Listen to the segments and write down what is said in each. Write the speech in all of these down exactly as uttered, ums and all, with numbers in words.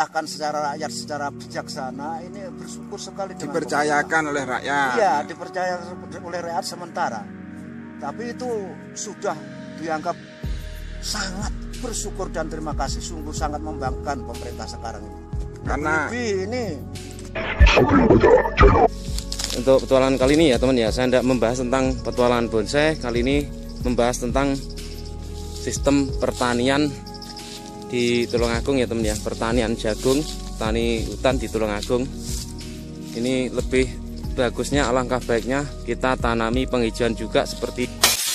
akan secara rakyat secara bijaksana, ini bersyukur sekali dengan dipercayakan pemerintah. oleh rakyat. Iya, dipercaya oleh rakyat sementara. Tapi itu sudah dianggap sangat bersyukur dan terima kasih, sungguh sangat membanggakan pemerintah sekarang ini. Karena lebih ini untuk petualangan kali ini ya teman ya, saya tidak membahas tentang petualangan bonsai. Kali ini membahas tentang sistem pertanian di Tulungagung ya teman ya, pertanian jagung, tani hutan di Tulungagung. Ini lebih bagusnya, alangkah baiknya kita tanami penghijauan juga seperti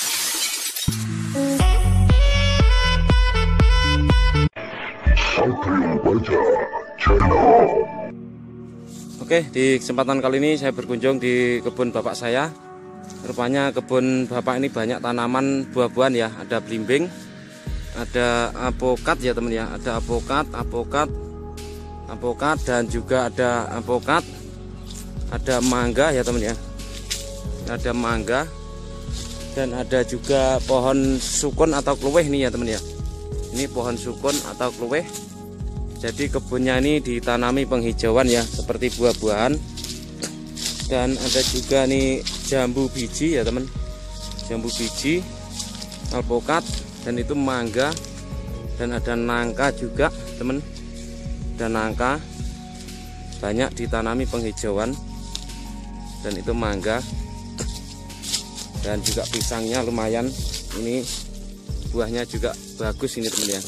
Oke, di kesempatan kali ini saya berkunjung di kebun bapak saya. Rupanya kebun bapak ini banyak tanaman buah-buahan ya, ada belimbing, ada apokat ya teman ya, ada apokat, apokat, apokat dan juga ada apokat, ada mangga ya teman ya, ada mangga dan ada juga pohon sukun atau kluweh nih ya teman ya. Ini pohon sukun atau kluweh. Jadi kebunnya ini ditanami penghijauan ya, seperti buah-buahan. Dan ada juga nih jambu biji ya teman, jambu biji, alpukat, dan itu mangga, dan ada nangka juga teman, dan nangka banyak ditanami penghijauan, dan itu mangga, dan juga pisangnya lumayan, ini buahnya juga bagus ini teman ya.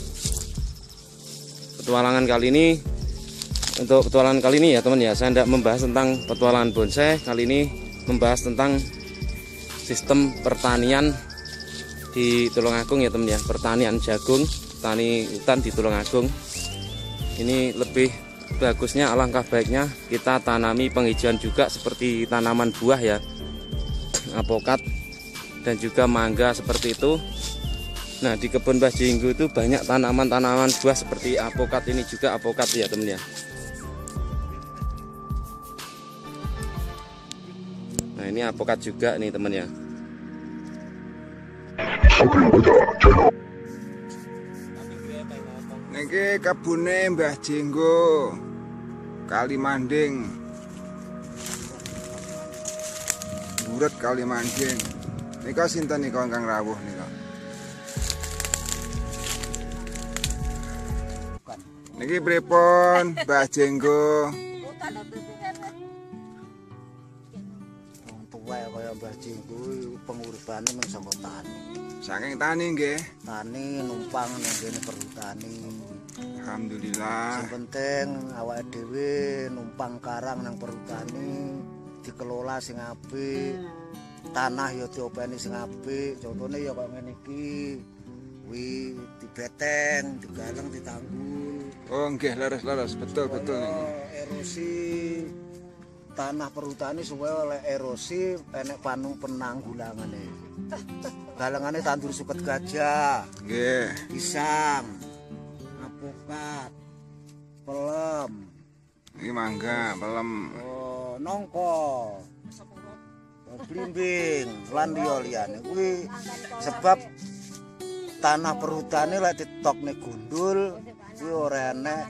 Petualangan kali ini Untuk petualangan kali ini ya teman ya, saya tidak membahas tentang petualangan bonsai. Kali ini membahas tentang sistem pertanian di Tulungagung ya teman ya, pertanian jagung, tani hutan di Tulungagung. Ini lebih bagusnya, alangkah baiknya kita tanami penghijauan juga seperti tanaman buah ya, apokat dan juga mangga seperti itu. Nah, di kebun Mbah Jinggo itu banyak tanaman-tanaman buah seperti apokat, ini juga apokat ya teman ya. Nah, ini apokat juga nih teman ya. niki kebune Mbah Jinggo Kalimanding, Buret Kalimanding. Nika sinten nika ingkang rawuh nika? Niki pripun Mbah Jinggo? tuwa kaya Mbah Jinggo penguripane men saka tani. Saking tani nggih. Tani numpang nang kene perhutani. Alhamdulillah. Sing penting awake dhewe numpang karang nang perhutani, dikelola sing apik. Tanah ya diopeni sing apik. Contone ya kaya ngene iki. Kuwi dibeteng, digaleng, ditanggul. Oh nggih, leres-leres, betul betul niki. Erosi tanah perhutani supaya oleh erosi enek panung penanggulangane. Galangane tandur suket gajah, Nggih. pisang, apokat, pelem, Iki mangga, pelem. oh, nongko, blimbing, lan liya-liyane. Kuwi sebab tanah perhutani lek ditokne gundul kuwi ora enek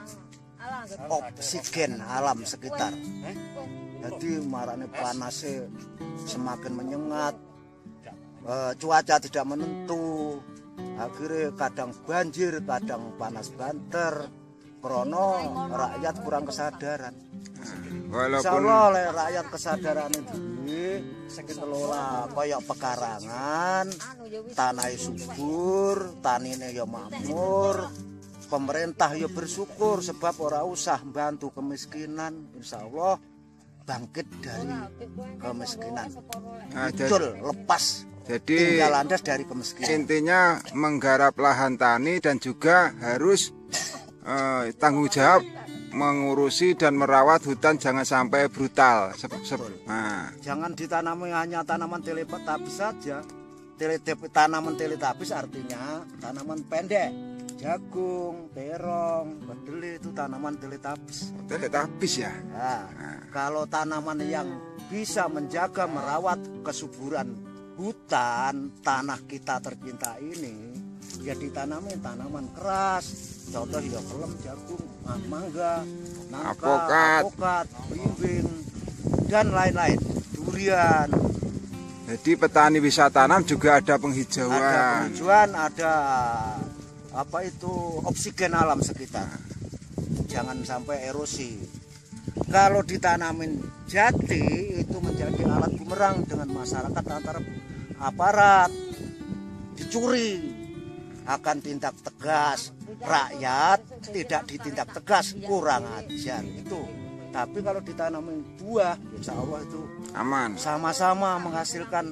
oksigen alam sekitar. Jadi marane panasnya semakin menyengat, e, cuaca tidak menentu, akhirnya kadang banjir, kadang panas banter, krono rakyat kurang kesadaran. Walaupun Insyaallah oleh rakyat kesadaran itu kelola kaya pekarangan, tanah subur, tanine ya makmur, pemerintah ya bersyukur sebab ora usah bantu kemiskinan, insyaallah bangkit dari kemiskinan. Nah, Betul, lepas jadi tinggal landas dari kemiskinan. intinya menggarap lahan tani dan juga harus eh, tanggung jawab mengurusi dan merawat hutan, jangan sampai brutal. Sep, sep. Nah. Jangan ditanami hanya tanaman teletabis saja. Tele, tanaman teletabis artinya tanaman pendek. Jagung, terong, kedelai itu tanaman teletabis. Teletabis ya. Nah, kalau tanaman yang bisa menjaga merawat kesuburan hutan tanah kita tercinta ini, ya ditanami tanaman keras, Contoh ya kelem, jagung, mangga, nangka, Apokat. apokat, belimbing, dan lain-lain, durian. Jadi petani bisa tanam juga ada Ada penghijauan. penghijauan, ada apa itu oksigen alam sekitar. Jangan sampai erosi. Kalau ditanamin jati itu menjadi alat bumerang dengan masyarakat antara aparat dicuri, akan tindak tegas, rakyat tidak ditindak tegas, kurang ajar itu. Tapi kalau ditanamin buah, insya Allah itu Aman. sama-sama menghasilkan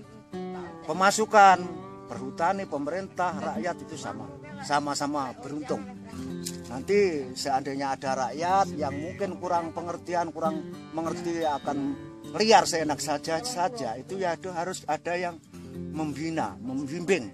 pemasukan, perhutani, pemerintah, rakyat itu sama, sama-sama beruntung. Nanti seandainya ada rakyat yang mungkin kurang pengertian, kurang mengerti akan liar seenak saja saja, itu ya itu harus ada yang membina, membimbing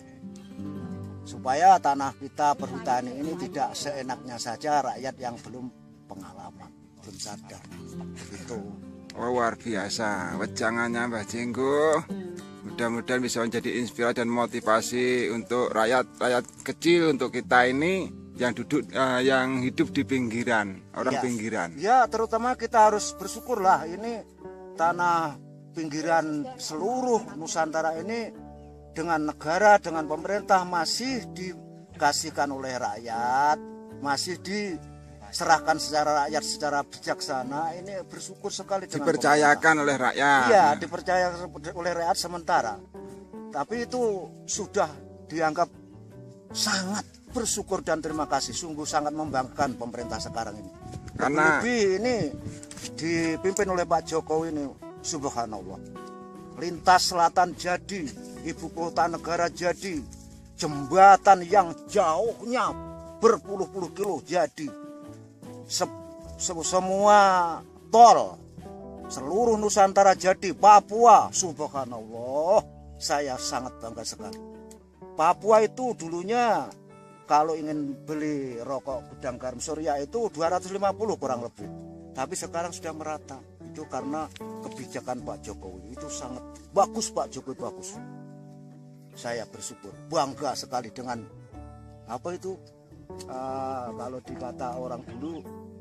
supaya tanah kita perhutani ini tidak seenaknya saja rakyat yang belum pengalaman, belum sadar. Begitu. Oh, luar biasa. Wejangannya Mbah Jenggo. Mudah-mudahan bisa menjadi inspirasi dan motivasi untuk rakyat-rakyat kecil, untuk kita ini yang duduk uh, yang hidup di pinggiran, orang Ya. pinggiran. Ya, terutama kita harus bersyukurlah ini tanah pinggiran seluruh Nusantara ini dengan negara, dengan pemerintah masih dikasihkan oleh rakyat, masih diserahkan secara rakyat secara bijaksana. Ini bersyukur sekali dengan Dipercayakan oleh rakyat. Iya, dipercaya oleh rakyat sementara. Tapi itu sudah dianggap sangat bersyukur dan terima kasih. Sungguh sangat membanggakan pemerintah sekarang ini. Karena Lebih ini dipimpin oleh Pak Jokowi ini, subhanallah. Lintas selatan jadi, ibu kota negara jadi, jembatan yang jauhnya berpuluh-puluh kilo jadi, Se- se- semua tol seluruh Nusantara jadi, Papua, subhanallah. Saya sangat bangga sekali. Papua itu dulunya kalau ingin beli rokok gudang garam Surya itu dua ratus lima puluh kurang lebih. Tapi sekarang sudah merata. Itu karena kebijakan Pak Jokowi. Itu sangat bagus, Pak Jokowi, bagus. Saya bersyukur, bangga sekali dengan apa itu uh, kalau dikata orang dulu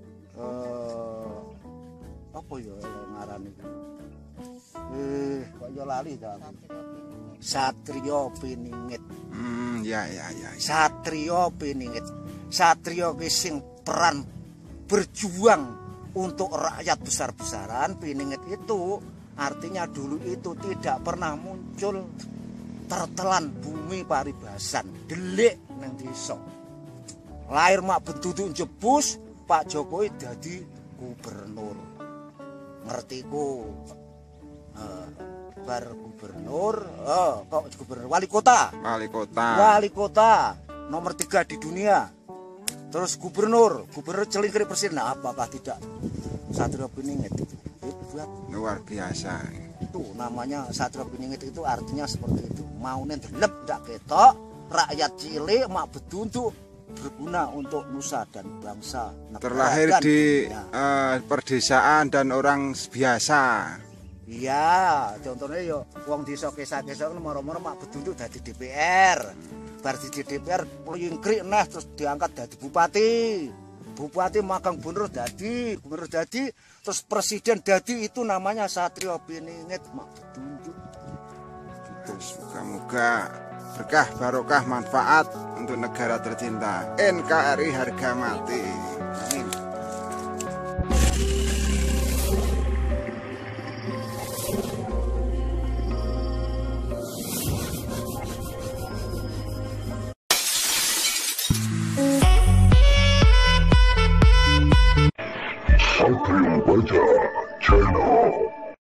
uh, apa ya ngaran itu eh kok yo lali ta Satrio Piningit. hmm, ya ya ya. ya. Satrio Piningit. Satrio ki sing peran berjuang untuk rakyat besar-besaran. Piningit itu artinya dulu itu tidak pernah muncul tertelan bumi paribasan, delik nang desa. Lahir mak bentuduk jebus, Pak Jokowi jadi gubernur. Ngertiku. Uh, bar gubernur, oh, kok gubernur wali kota. Wali kota. Wali kota nomor tiga di dunia. Terus gubernur, gubernur celingkrik presiden. Nah, apakah tidak Satrio Piningit itu? Buat Luar biasa. itu namanya Satrio Piningit itu artinya seperti itu. Mau nendelep ndak ketok, rakyat cilik mak beduntuk berguna untuk nusa dan bangsa. Negara Terlahir dan di dunia. eh, perdesaan dan orang biasa. Iya, contohnya yo wong desa kesa-kesa moro-moro mak beduntuk dadi D P R. Bar di D P R plingkrik nah terus diangkat dadi bupati. Bupati magang gubernur dadi, gubernur dadi, terus presiden dadi, itu namanya Satrio Piningit mak beduntuk. Terus moga-moga berkah barokah manfaat untuk negara tercinta N K R I harga mati. Amin. Satrio Baja Channel.